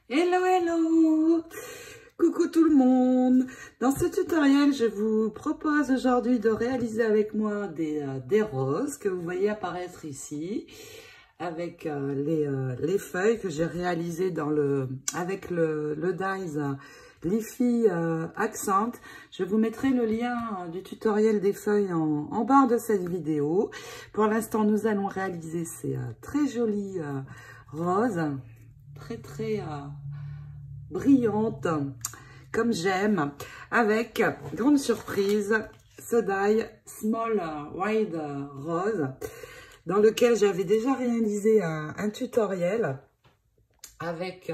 Hello, hello! Coucou tout le monde! Dans ce tutoriel, je vous propose aujourd'hui de réaliser avec moi des roses que vous voyez apparaître ici avec les feuilles que j'ai réalisées avec le dies Leafy Accent. Je vous mettrai le lien du tutoriel des feuilles en barre de cette vidéo. Pour l'instant, nous allons réaliser ces très jolies roses, très brillante comme j'aime, avec grande surprise ce die Small Wide Rose dans lequel j'avais déjà réalisé un tutoriel avec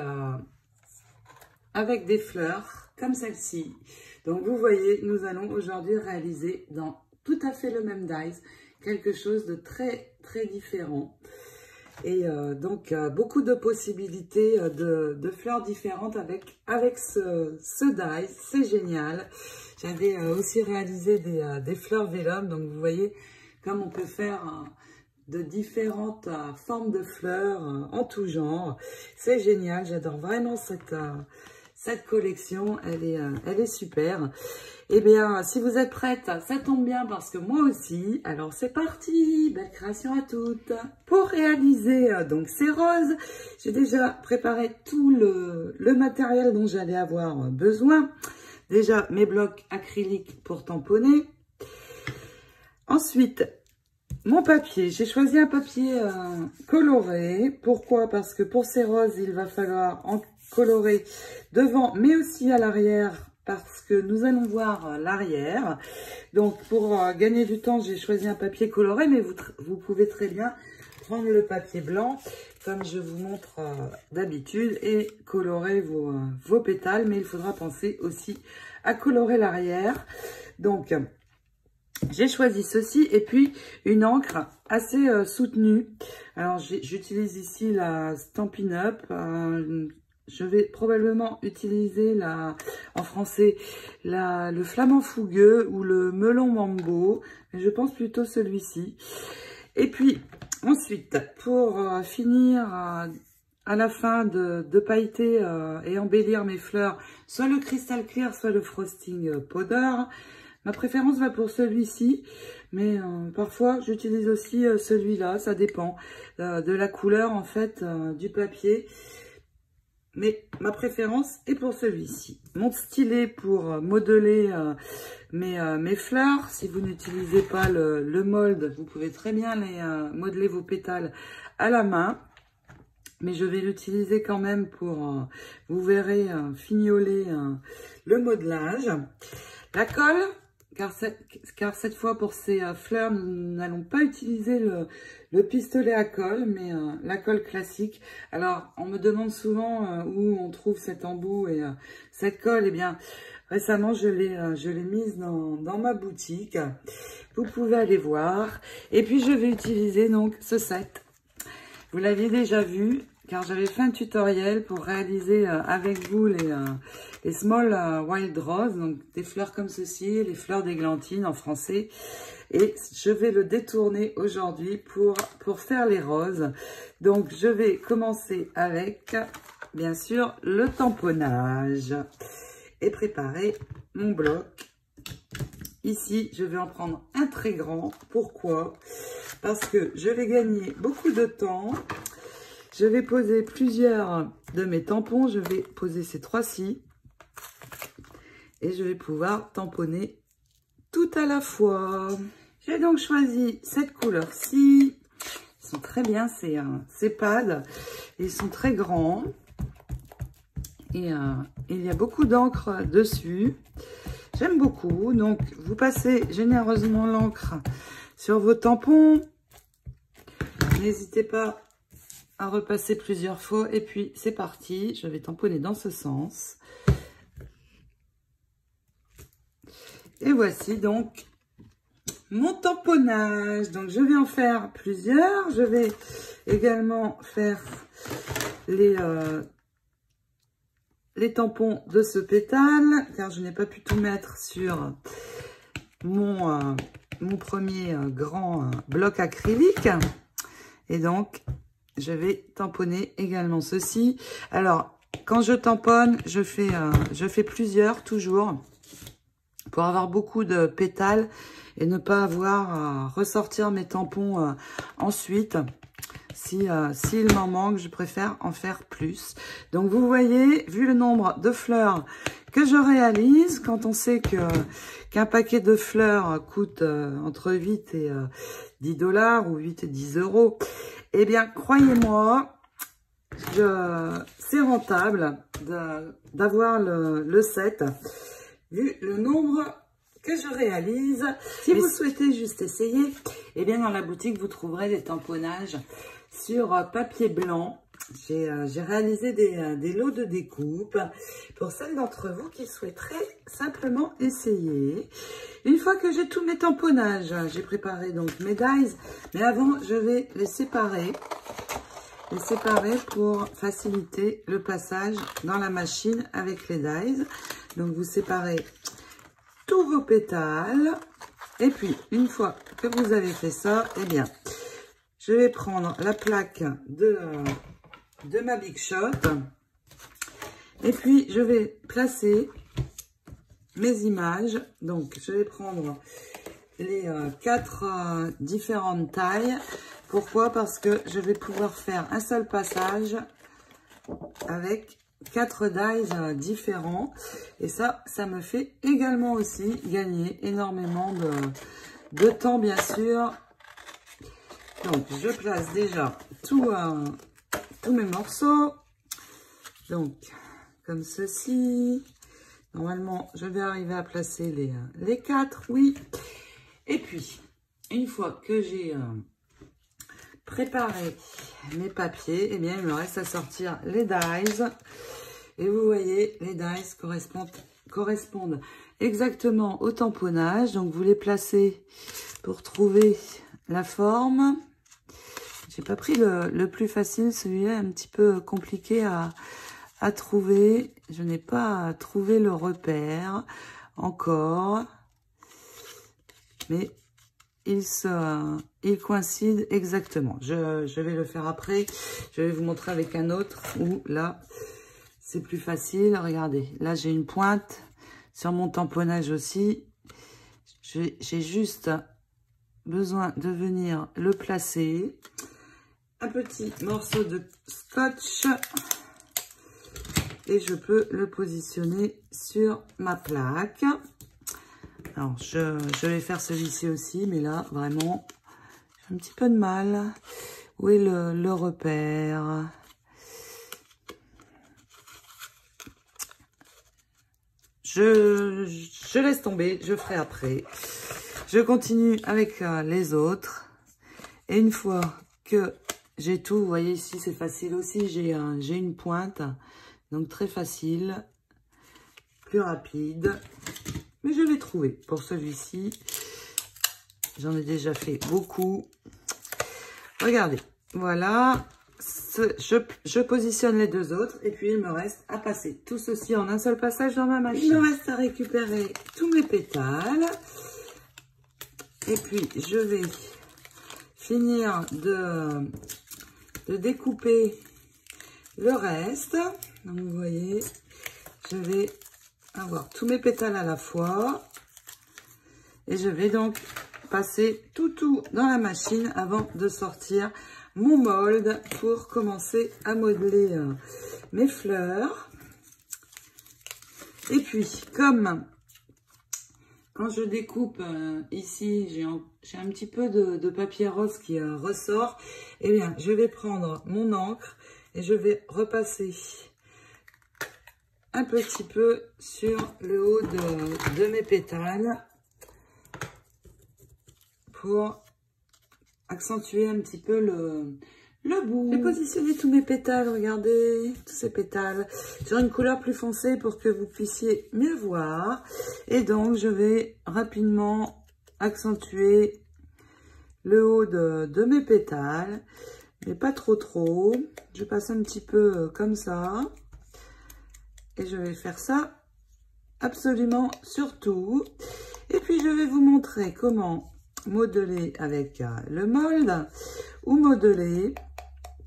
des fleurs comme celle-ci. Donc vous voyez, nous allons aujourd'hui réaliser dans tout à fait le même dies quelque chose de très différent. Et donc, beaucoup de possibilités de fleurs différentes avec ce die. C'est génial. J'avais aussi réalisé des fleurs vélum. Donc, vous voyez comme on peut faire de différentes formes de fleurs en tout genre. C'est génial. J'adore vraiment cette collection. Elle est super. Eh bien, si vous êtes prêtes, ça tombe bien parce que moi aussi. Alors, c'est parti. Belle création à toutes. Pour réaliser donc ces roses, j'ai déjà préparé tout le matériel dont j'allais avoir besoin. Déjà, mes blocs acryliques pour tamponner. Ensuite, mon papier. J'ai choisi un papier coloré. Pourquoi? Parce que pour ces roses, il va falloir en colorer devant, mais aussi à l'arrière, parce que nous allons voir l'arrière. Donc, pour gagner du temps, j'ai choisi un papier coloré, mais vous pouvez très bien prendre le papier blanc, comme je vous montre d'habitude, et colorer vos pétales. Mais il faudra penser aussi à colorer l'arrière. Donc, j'ai choisi ceci, et puis une encre assez soutenue. Alors, j'utilise ici la Stampin' Up. Je vais probablement utiliser en français le flamand fougueux ou le melon mambo, mais je pense plutôt celui-ci. Et puis ensuite, pour finir à la fin de pailleter et embellir mes fleurs, soit le Crystal Clear, soit le Frosting Powder. Ma préférence va pour celui-ci, mais parfois j'utilise aussi celui-là, ça dépend de la couleur en fait du papier. Mais ma préférence est pour celui-ci. Mon stylet pour modeler mes fleurs. Si vous n'utilisez pas le mold, vous pouvez très bien modeler vos pétales à la main. Mais je vais l'utiliser quand même pour, vous verrez, fignoler le modelage. La colle. Car cette fois, pour ces fleurs, nous n'allons pas utiliser le pistolet à colle, mais la colle classique. Alors, on me demande souvent où on trouve cet embout et cette colle. Eh bien, récemment, je l'ai mise dans ma boutique. Vous pouvez aller voir. Et puis, je vais utiliser donc ce set. Vous l'aviez déjà vu, car j'avais fait un tutoriel pour réaliser avec vous les Small Wild Roses, donc des fleurs comme ceci, les fleurs d'églantine en français. Et je vais le détourner aujourd'hui pour faire les roses. Donc, je vais commencer avec, bien sûr, le tamponnage et préparer mon bloc. Ici, je vais en prendre un très grand. Pourquoi? Parce que je vais gagner beaucoup de temps. Je vais poser plusieurs de mes tampons. Je vais poser ces trois-ci. Et je vais pouvoir tamponner tout à la fois. J'ai donc choisi cette couleur-ci. Ils sont très bien, ces pads. Ils sont très grands. Et il y a beaucoup d'encre dessus. J'aime beaucoup. Donc, vous passez généreusement l'encre sur vos tampons. N'hésitez pas à repasser plusieurs fois. Et puis, c'est parti. Je vais tamponner dans ce sens. Et voici donc mon tamponnage. Donc, je vais en faire plusieurs. Je vais également faire les tampons de ce pétale, car je n'ai pas pu tout mettre sur mon premier grand bloc acrylique. Et donc, je vais tamponner également ceci. Alors, quand je tamponne, je fais plusieurs toujours pour avoir beaucoup de pétales et ne pas avoir à ressortir mes tampons ensuite. S'il m'en manque, je préfère en faire plus. Donc vous voyez, vu le nombre de fleurs que je réalise, quand on sait qu'un paquet de fleurs coûte entre 8 et 10 $ ou 8 et 10 €, eh bien croyez-moi, c'est rentable d'avoir le set, vu le nombre que je réalise. Si vous souhaitez juste essayer, eh bien dans la boutique, vous trouverez des tamponnages sur papier blanc. J'ai réalisé des lots de découpe pour celles d'entre vous qui souhaiteraient simplement essayer. Une fois que j'ai tous mes tamponnages, j'ai préparé donc mes dies, mais avant, je vais les séparer. Les séparer pour faciliter le passage dans la machine avec les dies. Donc, vous séparez tous vos pétales. Et puis, une fois que vous avez fait ça, eh bien, je vais prendre la plaque de ma Big Shot. Et puis, je vais placer mes images. Donc, je vais prendre les 4 différentes tailles. Pourquoi? Parce que je vais pouvoir faire un seul passage avec 4 dies différents. Et ça me fait également aussi gagner énormément de temps, bien sûr. Donc, je place déjà tous mes morceaux. Donc, comme ceci. Normalement, je vais arriver à placer les 4, oui. Et puis, une fois que j'ai préparer mes papiers, eh bien il me reste à sortir les dies. Et vous voyez, les dies correspondent exactement au tamponnage. Donc vous les placez pour trouver la forme. J'ai pas pris le plus facile, celui-là est un petit peu compliqué à trouver. Je n'ai pas trouvé le repère encore, mais il coïncide exactement. Je vais le faire après. Je vais vous montrer avec un autre où là, c'est plus facile. Regardez, là, j'ai une pointe sur mon tamponnage aussi. J'ai juste besoin de venir le placer. Un petit morceau de scotch. Et je peux le positionner sur ma plaque. Alors, je vais faire celui-ci aussi, mais là, vraiment, j'ai un petit peu de mal. Où est le repère? Je laisse tomber, je ferai après. Je continue avec les autres. Et une fois que j'ai tout, vous voyez ici, c'est facile aussi. J'ai une pointe, donc très facile, plus rapide. Mais je l'ai trouvé pour celui-ci. J'en ai déjà fait beaucoup. Regardez, voilà. Je positionne les deux autres. Et puis, il me reste à passer tout ceci en un seul passage dans ma machine. Il me reste à récupérer tous mes pétales. Et puis, je vais finir de découper le reste. Donc, vous voyez, je vais avoir tous mes pétales à la fois. Et je vais donc passer tout dans la machine avant de sortir mon mold pour commencer à modeler mes fleurs. Et puis, comme quand je découpe ici, j'ai un petit peu de papier rose qui ressort, eh bien, je vais prendre mon encre et je vais repasser un petit peu sur le haut de mes pétales pour accentuer un petit peu le bout. J'ai positionné tous mes pétales, regardez, tous ces pétales sur une couleur plus foncée pour que vous puissiez mieux voir. Et donc, je vais rapidement accentuer le haut de mes pétales, mais pas trop. Je passe un petit peu comme ça. Et je vais faire ça absolument sur tout. Et puis, je vais vous montrer comment modeler avec le mold ou modeler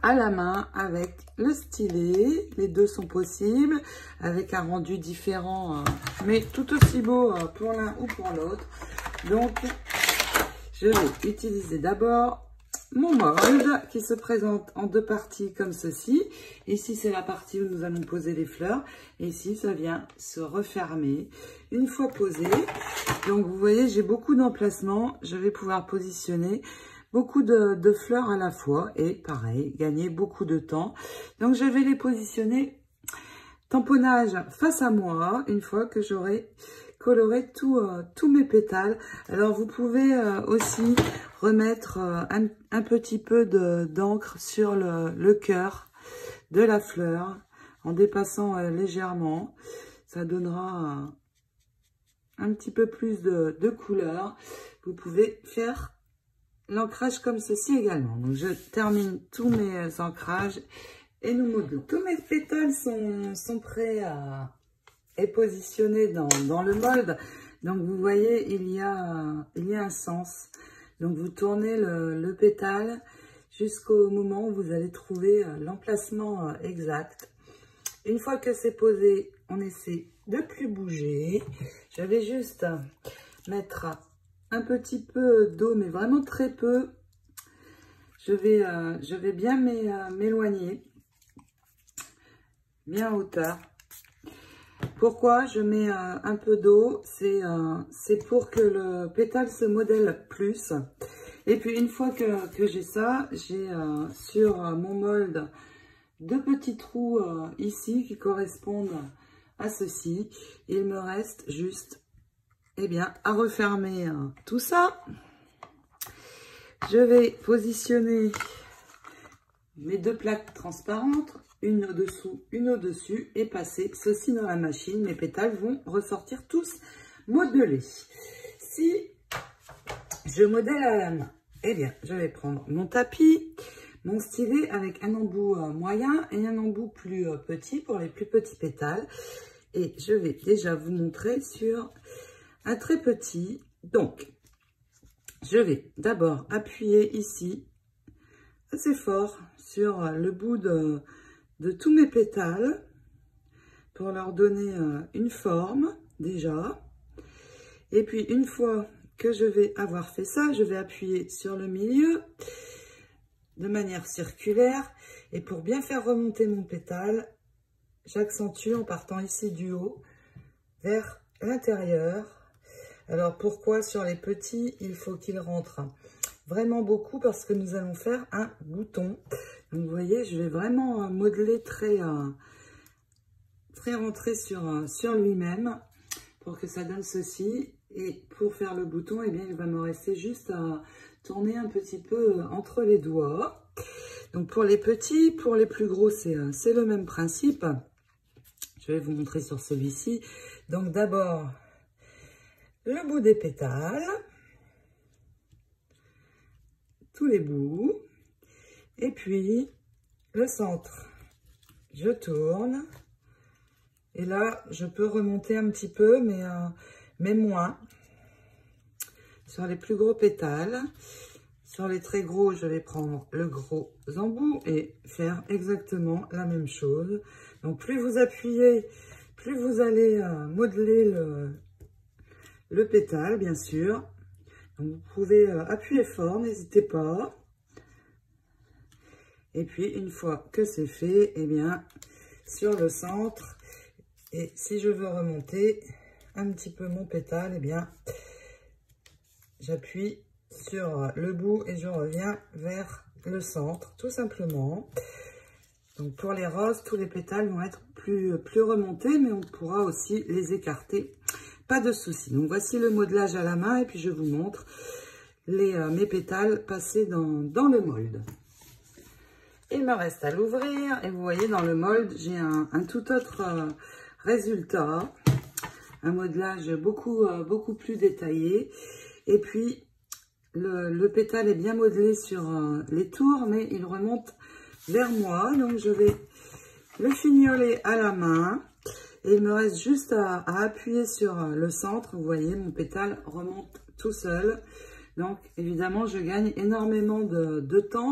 à la main avec le stylet. Les deux sont possibles avec un rendu différent, mais tout aussi beau pour l'un ou pour l'autre. Donc, je vais utiliser d'abord mon molde qui se présente en deux parties comme ceci. Ici, c'est la partie où nous allons poser les fleurs. Et ici, ça vient se refermer une fois posé. Donc, vous voyez, j'ai beaucoup d'emplacements. Je vais pouvoir positionner beaucoup de fleurs à la fois. Et pareil, gagner beaucoup de temps. Donc, je vais les positionner tamponnage face à moi une fois que j'aurai coloré tous mes pétales. Alors, vous pouvez aussi remettre un petit peu d'encre sur le cœur de la fleur en dépassant légèrement. Ça donnera un petit peu plus de couleur. Vous pouvez faire l'ancrage comme ceci également. Donc, je termine tous mes ancrages et nous modelons. Tous mes pétales sont prêts et positionnés dans le molde. Donc, vous voyez, il y a un sens. Donc, vous tournez le pétale jusqu'au moment où vous allez trouver l'emplacement exact. Une fois que c'est posé, on essaie de ne plus bouger. Je vais juste mettre un petit peu d'eau, mais vraiment très peu. Je vais bien m'éloigner, bien à hauteur. Pourquoi je mets un peu d'eau? C'est pour que le pétale se modèle plus. Et puis une fois que j'ai ça, j'ai sur mon molde deux petits trous ici qui correspondent à ceci. Il me reste juste à refermer tout ça. Je vais positionner mes deux plaques transparentes, une au-dessous, une au-dessus, et passer ceci dans la machine. Mes pétales vont ressortir tous modelés. Si je modèle à la main, je vais prendre mon tapis, mon stylet avec un embout moyen et un embout plus petit pour les plus petits pétales. Et je vais déjà vous montrer sur un très petit. Donc, je vais d'abord appuyer ici assez fort sur le bout de tous mes pétales pour leur donner une forme déjà. Et puis une fois que je vais avoir fait ça, je vais appuyer sur le milieu de manière circulaire. Et pour bien faire remonter mon pétale, j'accentue en partant ici du haut vers l'intérieur. Alors pourquoi sur les petits, il faut qu'ils rentrent vraiment beaucoup parce que nous allons faire un bouton. Donc vous voyez, je vais vraiment modeler très rentré sur lui-même pour que ça donne ceci. Et pour faire le bouton, il va me rester juste à tourner un petit peu entre les doigts. Donc pour les petits, pour les plus gros, c'est le même principe. Je vais vous montrer sur celui-ci. Donc d'abord, le bout des pétales, tous les bouts, et puis le centre. Je tourne, et là, je peux remonter un petit peu, mais moins. Sur les plus gros pétales, sur les très gros, je vais prendre le gros embout et faire exactement la même chose. Donc, plus vous appuyez, plus vous allez modeler le pétale, bien sûr. Donc, vous pouvez appuyer fort, n'hésitez pas. Et puis, une fois que c'est fait, sur le centre, et si je veux remonter un petit peu mon pétale, j'appuie sur le bout et je reviens vers le centre, tout simplement. Donc, pour les roses, tous les pétales vont être plus remontés, mais on pourra aussi les écarter. Pas de souci. Donc, voici le modelage à la main et puis je vous montre mes pétales passés dans le molde. Il me reste à l'ouvrir et vous voyez dans le molde, j'ai un tout autre résultat. Un modelage beaucoup plus détaillé. Et puis, le pétale est bien modelé sur les tours, mais il remonte vers moi. Donc, je vais le fignoler à la main. Et il me reste juste à appuyer sur le centre. Vous voyez, mon pétale remonte tout seul. Donc, évidemment, je gagne énormément de temps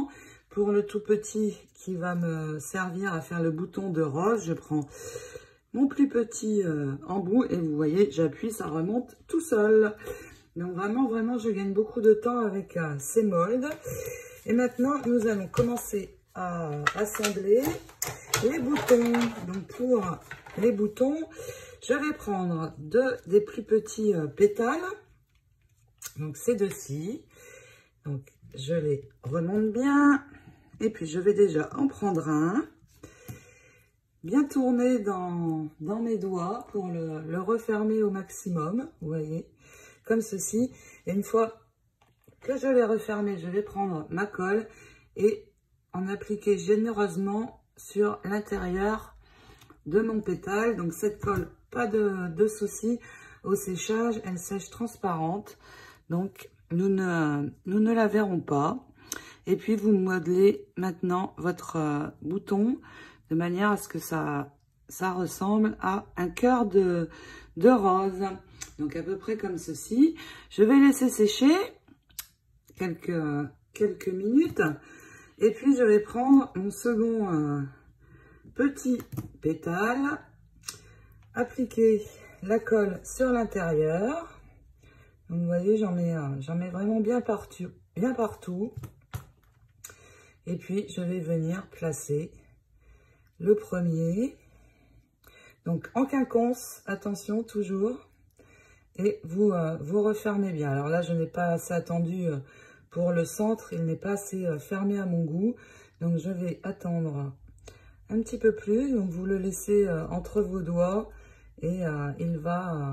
Pour le tout petit qui va me servir à faire le bouton de rose, je prends mon plus petit embout et vous voyez, j'appuie, ça remonte tout seul. Donc vraiment, je gagne beaucoup de temps avec ces moldes. Et maintenant, nous allons commencer à assembler les boutons. Donc pour les boutons, je vais prendre des plus petits pétales. Donc ces deux-ci. Donc je les remonte bien. Et puis je vais déjà en prendre un. Bien tourner dans mes doigts pour le refermer au maximum. Vous voyez, comme ceci. Et une fois que je l'ai refermé, je vais prendre ma colle et en appliquer généreusement sur l'intérieur de mon pétale. Donc cette colle, pas de souci au séchage, elle sèche transparente. Donc nous ne la verrons pas. Et puis vous modelez maintenant votre bouton de manière à ce que ça ressemble à un cœur de rose. Donc à peu près comme ceci. Je vais laisser sécher quelques minutes. Et puis je vais prendre mon second petit pétale, appliquer la colle sur l'intérieur. Vous voyez, j'en mets vraiment bien partout. Et puis je vais venir placer le premier. Donc en quinconce, attention toujours. Et vous refermez bien. Alors là, je n'ai pas assez attendu pour le centre. Il n'est pas assez fermé à mon goût. Donc je vais attendre un petit peu plus. Donc vous le laissez entre vos doigts. Et il va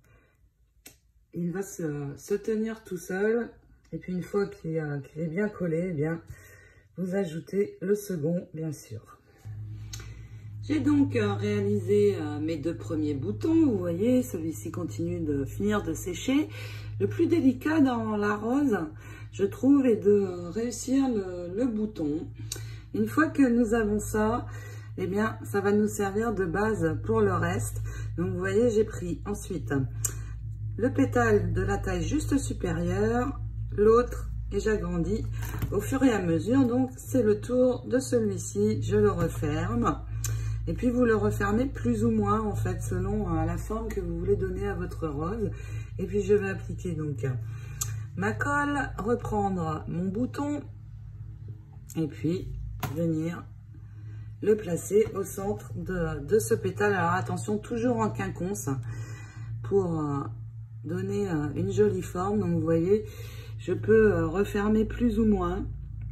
se tenir tout seul. Et puis une fois qu'il est bien collé, eh bien, vous ajoutez le second, bien sûr. J'ai donc réalisé mes deux premiers boutons. Vous voyez, celui-ci continue de finir de sécher. Le plus délicat dans la rose, je trouve, est de réussir le bouton. Une fois que nous avons ça, eh bien, ça va nous servir de base pour le reste. Donc, vous voyez, j'ai pris ensuite le pétale de la taille juste supérieure, l'autre, et j'agrandis au fur et à mesure. Donc, c'est le tour de celui-ci. Je le referme. Et puis, vous le refermez plus ou moins, en fait, selon la forme que vous voulez donner à votre rose. Et puis, je vais appliquer donc ma colle, reprendre mon bouton et puis venir le placer au centre de ce pétale. Alors, attention, toujours en quinconce pour donner une jolie forme. Donc, vous voyez, je peux refermer plus ou moins.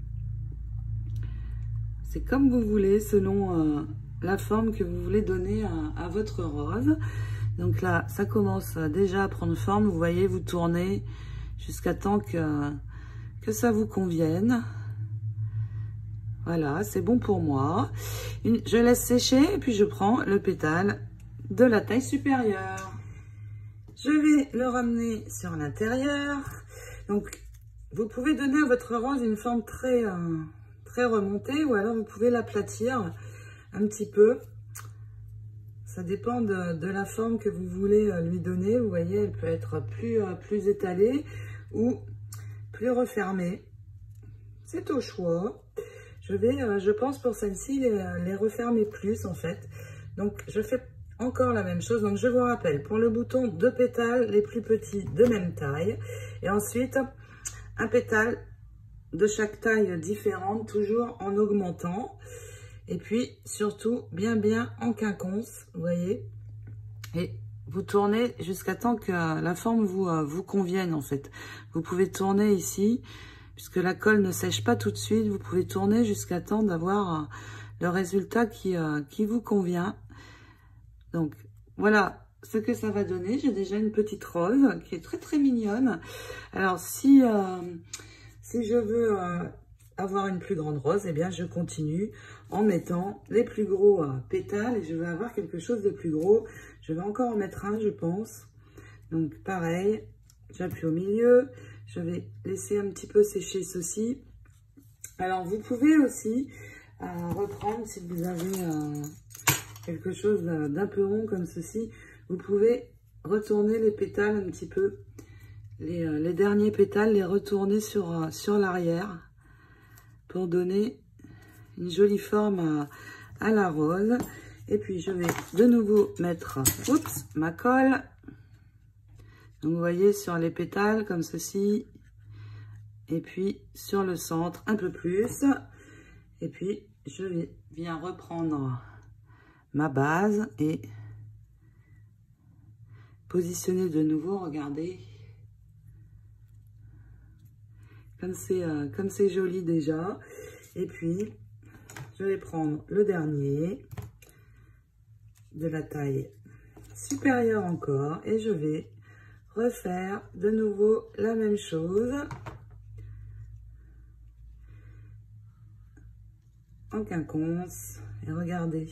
C'est comme vous voulez, selon la forme que vous voulez donner à votre rose. Donc là, ça commence déjà à prendre forme. Vous voyez, vous tournez jusqu'à temps que ça vous convienne. Voilà, c'est bon pour moi. Je laisse sécher et puis je prends le pétale de la taille supérieure. Je vais le ramener sur l'intérieur. Donc, vous pouvez donner à votre rose une forme très remontée ou alors vous pouvez l'aplatir un petit peu. Ça dépend de la forme que vous voulez lui donner. Vous voyez, elle peut être plus étalée ou plus refermée. C'est au choix. Je vais, je pense pour celle-ci, les refermer plus en fait. Donc, je fais encore la même chose. Donc, je vous rappelle, pour le bouton, 2 pétales, les plus petits de même taille. Et ensuite, un pétale de chaque taille différente, toujours en augmentant. Et puis, surtout, bien en quinconce, vous voyez. Et vous tournez jusqu'à temps que la forme vous convienne, en fait. Vous pouvez tourner ici, puisque la colle ne sèche pas tout de suite. Vous pouvez tourner jusqu'à temps d'avoir le résultat qui vous convient. Donc, voilà ce que ça va donner. J'ai déjà une petite rose qui est très mignonne. Alors, si je veux avoir une plus grande rose, eh bien, je continue en mettant les plus gros pétales et je vais avoir quelque chose de plus gros. Je vais encore en mettre un, je pense. Donc, pareil, j'appuie au milieu. Je vais laisser un petit peu sécher ceci. Alors, vous pouvez aussi reprendre, si vous avez quelque chose d'un peu rond comme ceci, vous pouvez retourner les pétales un petit peu. Les derniers pétales, les retourner sur l'arrière pour donner une jolie forme à la rose. Et puis je vais de nouveau mettre, oups, ma colle. Donc vous voyez sur les pétales comme ceci. Et puis sur le centre un peu plus. Et puis je viens reprendre ma base et positionner de nouveau, regardez. Comme c'est joli déjà. Et puis je vais prendre le dernier de la taille supérieure encore et je vais refaire de nouveau la même chose en quinconce. Et regardez,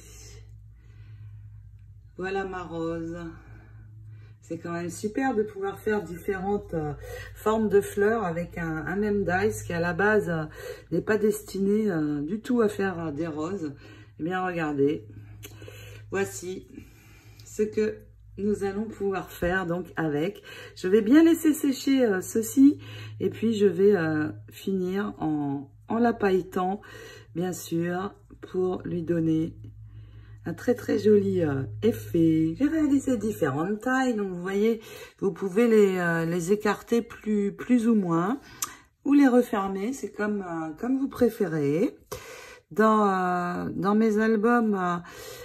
voilà ma rose. C'est quand même super de pouvoir faire différentes formes de fleurs avec un même dies qui à la base n'est pas destiné du tout à faire des roses. Eh bien regardez, voici ce que nous allons pouvoir faire donc avec. Je vais bien laisser sécher ceci et puis je vais finir en la pailletant bien sûr pour lui donner un très joli effet. J'ai réalisé différentes tailles, donc vous voyez, vous pouvez les écarter plus ou moins, ou les refermer, c'est comme vous préférez. Dans mes albums,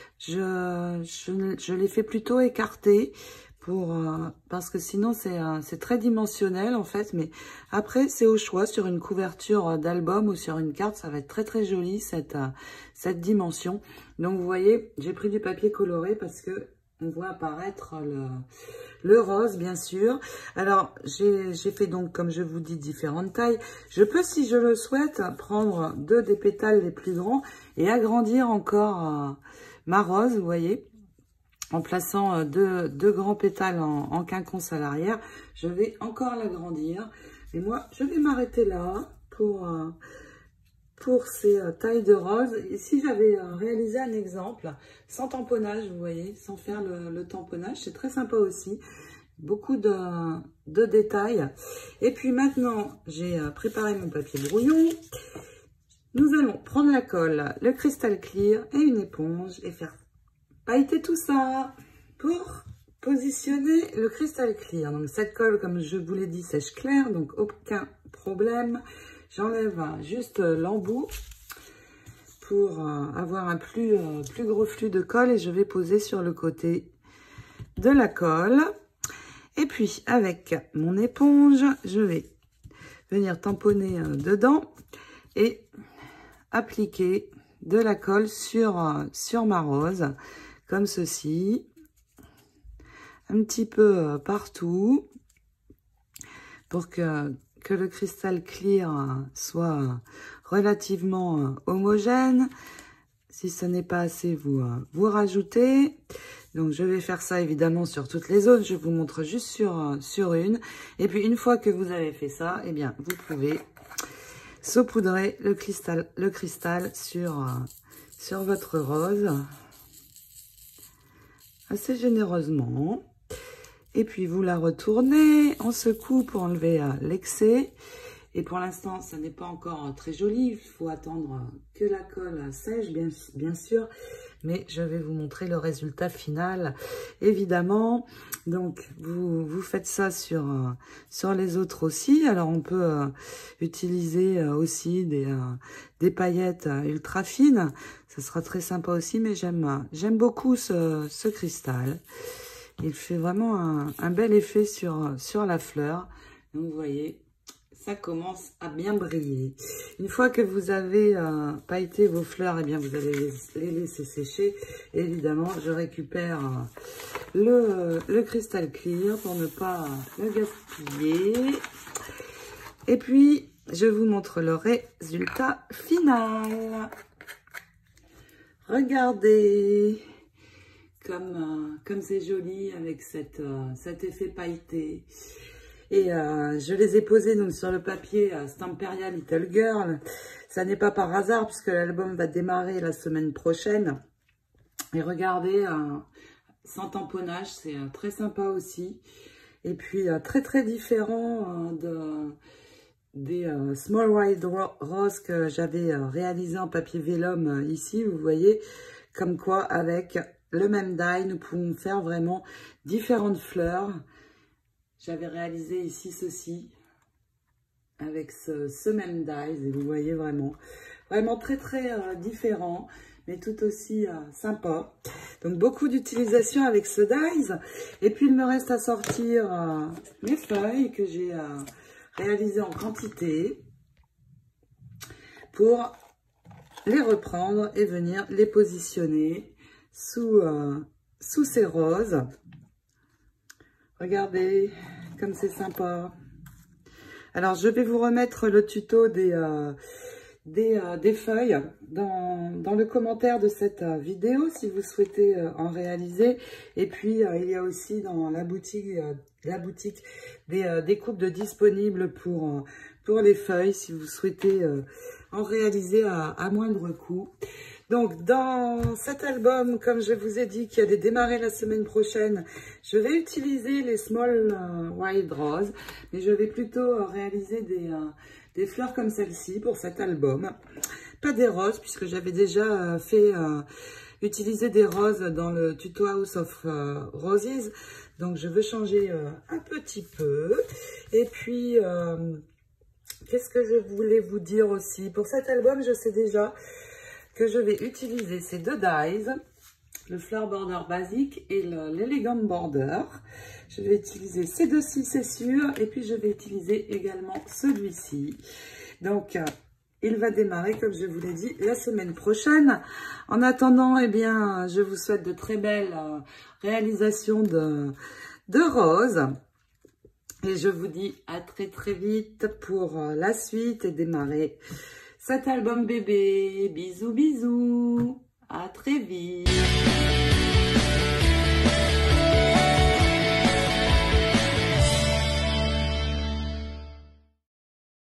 je les fais plutôt écarter, parce que sinon c'est très dimensionnel en fait, mais après c'est au choix sur une couverture d'album ou sur une carte, ça va être très joli cette dimension. Donc vous voyez, j'ai pris du papier coloré parce que on voit apparaître le rose bien sûr. Alors j'ai fait donc comme je vous dis différentes tailles. Je peux si je le souhaite prendre deux des pétales les plus grands et agrandir encore ma rose, vous voyez. En plaçant deux grands pétales en quinconce à l'arrière, je vais encore l'agrandir. Et moi, je vais m'arrêter là pour ces tailles de rose. Ici, j'avais réalisé un exemple sans tamponnage, vous voyez, sans faire le tamponnage. C'est très sympa aussi. Beaucoup de détails. Et puis maintenant, j'ai préparé mon papier brouillon. Nous allons prendre la colle, le cristal clear et une éponge et faire pailleter tout ça pour positionner le cristal clear. Donc cette colle, comme je vous l'ai dit, sèche clair, donc aucun problème. J'enlève juste l'embout pour avoir un plus gros flux de colle et je vais poser sur le côté de la colle. Et puis avec mon éponge, je vais venir tamponner dedans et appliquer de la colle sur ma rose. Comme ceci, un petit peu partout, pour que le cristal clear soit relativement homogène. Si ce n'est pas assez, vous rajoutez. Donc je vais faire ça évidemment sur toutes les autres, je vous montre juste sur une. Et puis une fois que vous avez fait ça, eh bien vous pouvez saupoudrer le cristal sur votre rose. Assez généreusement. Et puis vous la retournez, on secoue pour enlever l'excès. Et pour l'instant, ça n'est pas encore très joli. Il faut attendre que la colle sèche, bien sûr. Mais je vais vous montrer le résultat final, évidemment. Donc, vous faites ça sur les autres aussi. Alors, on peut utiliser aussi des paillettes ultra fines. Ça sera très sympa aussi, mais j'aime beaucoup ce cristal. Il fait vraiment un bel effet sur la fleur. Donc, vous voyez, ça commence à bien briller. Une fois que vous avez pailleté vos fleurs, eh bien vous allez les laisser sécher. Évidemment, je récupère le cristal clear pour ne pas le gaspiller. Et puis, je vous montre le résultat final. Regardez comme c'est joli avec cet effet pailleté. Et je les ai posés donc sur le papier Stamperia Little Girl. Ça n'est pas par hasard puisque l'album va démarrer la semaine prochaine. Et regardez, sans tamponnage, c'est très sympa aussi. Et puis très différent Small White Rose que j'avais réalisé en papier vélum ici, vous voyez, comme quoi avec le même die, nous pouvons faire vraiment différentes fleurs. J'avais réalisé ici ceci, avec ce même die, et vous voyez vraiment très différent, mais tout aussi sympa. Donc beaucoup d'utilisation avec ce dies. Et puis il me reste à sortir mes feuilles que j'ai réalisées en quantité pour les reprendre et venir les positionner sous ces roses. Regardez comme c'est sympa. Alors je vais vous remettre le tuto des feuilles dans le commentaire de cette vidéo si vous souhaitez en réaliser. Et puis il y a aussi dans la boutique des coupes de disponibles pour les feuilles si vous souhaitez en réaliser à moindre coût. Donc dans cet album, comme je vous ai dit, qui allait démarrer la semaine prochaine, je vais utiliser les Small White Rose, mais je vais plutôt réaliser des fleurs comme celle-ci pour cet album. Pas des roses, puisque j'avais déjà fait utiliser des roses dans le tuto House of Roses. Donc je veux changer un petit peu. Et puis, qu'est-ce que je voulais vous dire aussi? Pour cet album, je sais déjà que je vais utiliser ces deux dies, le Flower Border basique et l'Elegant Border. Je vais utiliser ces deux-ci, c'est sûr, et puis je vais utiliser également celui-ci. Donc, il va démarrer, comme je vous l'ai dit, la semaine prochaine. En attendant, eh bien, je vous souhaite de très belles réalisations de roses. Et je vous dis à très vite pour la suite et démarrer cet album bébé. Bisous, bisous. À très vite.